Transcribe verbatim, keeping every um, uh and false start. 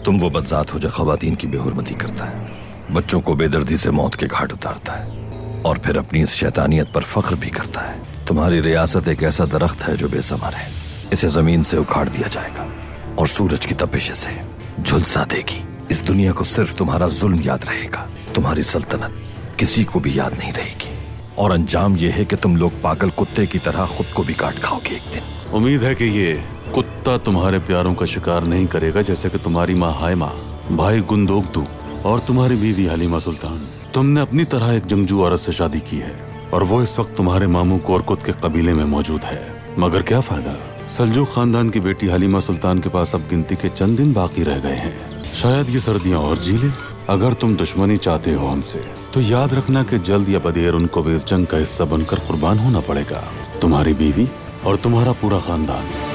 तुम वो बदजात हो जो खवातीन की बेहुरमती करता है, बच्चों को बेदर्दी से मौत के घाट उतारता है और फिर अपनी इस शैतानियत पर फख्र भी करता है। तुम्हारी रियासत एक ऐसा दरख्त है जो बेसमर है। इसे जमीन से उखाड़ दिया जाएगा और सूरज की तपिश से झुलसा देगी। इस दुनिया को सिर्फ तुम्हारा जुल्म याद रहेगा, तुम्हारी सल्तनत किसी को भी याद नहीं रहेगी। और अंजाम यह है कि तुम लोग पागल कुत्ते की तरह खुद को भी काट खाओगे एक दिन। उम्मीद है कि ये कुत्ता तुम्हारे प्यारों का शिकार नहीं करेगा, जैसे कि तुम्हारी माँ हायमा, भाई गुंदोगदू और तुम्हारी बीवी हलीमा सुल्तान। तुमने अपनी तरह एक जंगजू औरत से शादी की है और वो इस वक्त तुम्हारे मामू कोरकुत के कबीले में मौजूद है। मगर क्या फायदा, सल्जूक खानदान की बेटी हलीमा सुल्तान के पास अब गिनती के चंद दिन बाकी रह गए हैं। शायद ये सर्दियाँ और जी ले। अगर तुम दुश्मनी चाहते हो हमसे तो याद रखना कि जल्द या बदेर उनको भी इस जंग का हिस्सा बनकर कुर्बान होना पड़ेगा, तुम्हारी बीवी और तुम्हारा पूरा खानदान।